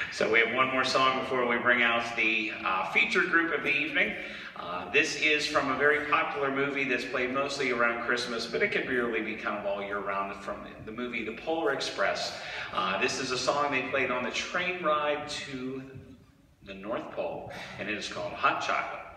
So we have one more song before we bring out the featured group of the evening. This is from a very popular movie that's played mostly around Christmas, but it could really be kind of all year round, from the movie The Polar Express. This is a song they played on the train ride to the North Pole, and it is called Hot Chocolate.